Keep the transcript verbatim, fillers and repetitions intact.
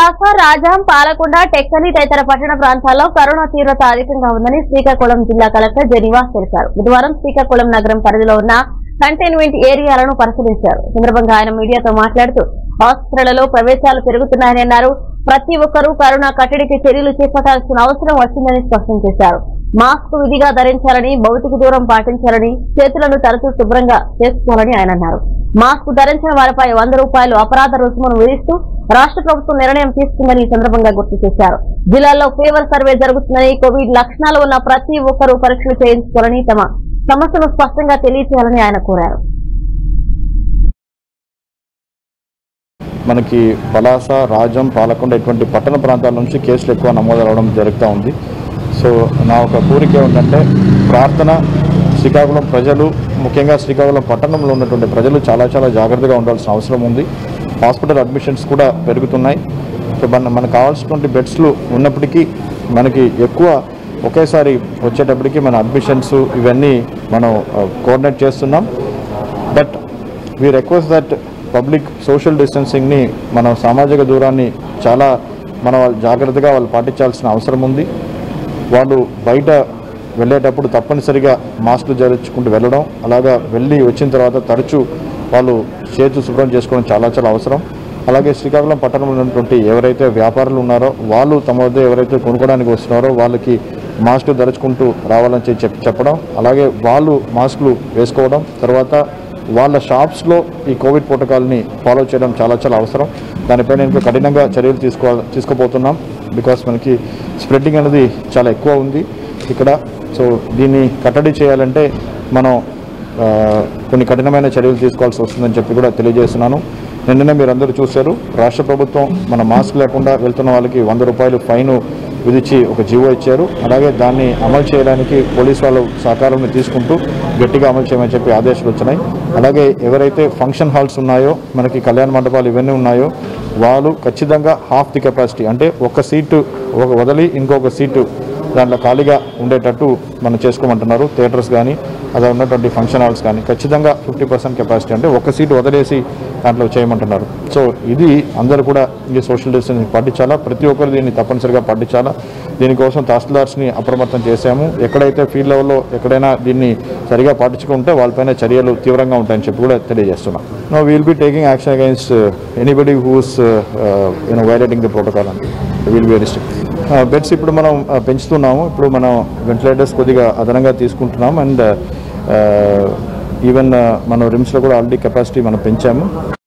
పలాస, రాజాం, పాలకొండ, టెక్కలి తదితర పట్టణ ప్రాంతాల్లో కరోనా తీవ్రత అధికంగా ఉందని శ్రీకాకుళం జిల్లా కలెక్టర్ జెనివాస్ తెలిపారు. బుధవారం శ్రీకాకుళం నగరం పరిధిలో ఉన్న కంటైన్మెంట్ ఏరియాలను పరిశీలించారు. సందర్భంగా ఆయన మీడియాతో మాట్లాడుతూ ఆసుపత్రులలో ప్రవేశాలు పెరుగుతున్నాయని అన్నారు. ప్రతి ఒక్కరూ కరోనా కట్టడికి చర్యలు చేపట్టాల్సిన అవసరం వచ్చిందని స్పష్టం చేశారు. మాస్క్ విధిగా ధరించాలని, భౌతిక దూరం పాటించాలని, చేతులను తరచూ శుభ్రంగా చేసుకోవాలని ఆయన అన్నారు. మాస్క్ ధరించిన వారిపై వంద రూపాయలు అపరాధ రుసుమును విధిస్తూ రాష్ట్ర ప్రభుత్వం నిర్ణయం తీసుకుందని ఈ సందర్భంగా గుర్తు చేశారు. జిల్లాలో ఫీవర్ సర్వే జరుగుతుందని, కోవిడ్ లక్షణాలు ఉన్న ప్రతి ఒక్కరూ పరీక్షలు చేయించుకోవాలని, తమ సమస్యను స్పష్టంగా తెలియజేయాలని ఆయన కోరారు. మనకి పలాస, రాజం, పాలకొండ ఇటువంటి పట్టణ ప్రాంతాల నుంచి కేసులు ఎక్కువ నమోదు అవడం జరుగుతూ ఉంది. సో నా ఒక కోరిక ఏమిటంటే ప్రార్థన, శ్రీకాకుళం ప్రజలు, ముఖ్యంగా శ్రీకాకుళం పట్టణంలో ఉన్నటువంటి ప్రజలు చాలా చాలా జాగ్రత్తగా ఉండాల్సిన అవసరం ఉంది. హాస్పిటల్ అడ్మిషన్స్ కూడా పెరుగుతున్నాయి. సో మన మనకు కావాల్సినటువంటి బెడ్స్లు ఉన్నప్పటికీ మనకి ఎక్కువ ఒకేసారి వచ్చేటప్పటికి మన అడ్మిషన్స్ ఇవన్నీ మనం కోఆర్డినేట్ చేస్తున్నాం. But we request that public social డిస్టెన్సింగ్ని, మన సామాజిక దూరాన్ని చాలా మన వాళ్ళు జాగ్రత్తగా వాళ్ళు పాటించాల్సిన అవసరం ఉంది. వాళ్ళు బయట వెళ్ళేటప్పుడు తప్పనిసరిగా మాస్కులు ధరించుకుంటూ వెళ్ళడం, అలాగా వెళ్ళి వచ్చిన తర్వాత తరచూ వాళ్ళు చేతులు శుభ్రం చేసుకోవడం చాలా చాలా అవసరం. అలాగే శ్రీకాకుళం పట్టణంలో ఉన్నటువంటి ఎవరైతే వ్యాపారులు ఉన్నారో వాళ్ళు తమ వద్ద ఎవరైతే కొనుక్కోవడానికి వస్తున్నారో వాళ్ళకి మాస్కులు ధరించుకుంటూ రావాలని చెప్పి చెప్పడం, అలాగే వాళ్ళు మాస్కులు వేసుకోవడం, తర్వాత వాళ్ళ షాప్స్లో ఈ కోవిడ్ ప్రోటోకాల్ని ఫాలో చేయడం చాలా చాలా అవసరం. దానిపైన ఇంకా కఠినంగా చర్యలు తీసుకో తీసుకోబోతున్నాం. బికాస్ మనకి స్ప్రెడ్డింగ్ అనేది చాలా ఎక్కువ ఉంది ఇక్కడ. సో దీన్ని కట్టడి చేయాలంటే మనం కొన్ని కఠినమైన చర్యలు తీసుకోవాల్సి వస్తుందని చెప్పి కూడా తెలియజేస్తున్నాను. నిన్ననే మీరు అందరూ చూశారు, రాష్ట్ర ప్రభుత్వం మన మాస్క్ లేకుండా వెళ్తున్న వాళ్ళకి వంద రూపాయలు ఫైన్ విధించి ఒక జీవో ఇచ్చారు. అలాగే దాన్ని అమలు చేయడానికి పోలీసు వాళ్ళు సహకారాన్ని తీసుకుంటూ గట్టిగా అమలు చేయమని చెప్పి ఆదేశాలు వచ్చినాయి. అలాగే ఎవరైతే ఫంక్షన్ హాల్స్ ఉన్నాయో, మనకి కళ్యాణ మండపాలు ఇవన్నీ ఉన్నాయో వాళ్ళు ఖచ్చితంగా హాఫ్ ది కెపాసిటీ, అంటే ఒక సీటు ఒక వదిలి ఇంకొక సీటు దాంట్లో ఖాళీగా ఉండేటట్టు మనం చేసుకోమంటున్నారు. థియేటర్స్ కానీ అలా ఉన్నటువంటి ఫంక్షన్ హాల్స్ కానీ ఖచ్చితంగా ఫిఫ్టీ పర్సెంట్ కెపాసిటీ, అంటే ఒక సీటు వదిలేసి దాంట్లో చేయమంటున్నారు. సో ఇది అందరూ కూడా ఈ సోషల్ డిస్టెన్సింగ్ పాటించాలా, ప్రతి ఒక్కరు దీన్ని తప్పనిసరిగా పాటించాలా. దీనికోసం తహసీల్దార్స్ని అప్రమత్తం చేశాము. ఎక్కడైతే ఫీల్డ్ లెవెల్లో ఎక్కడైనా దీన్ని సరిగా పాటించుకుంటే వాళ్ళపైన చర్యలు తీవ్రంగా ఉంటాయని చెప్పి కూడా తెలియజేస్తున్నాం. No we'll be taking action against anybody who's you know violating the protocol అండి. Will be very strict. Beds ఇప్పుడు మనం పెంచుతున్నాము. ఇప్పుడు మనం వెంటిలేటర్స్ కొద్దిగా అదనంగా తీసుకుంటున్నాం. అండ్ ఈవెన్ మనం రిమ్స్లో కూడా ఆల్రెడీ కెపాసిటీ మనం పెంచాము.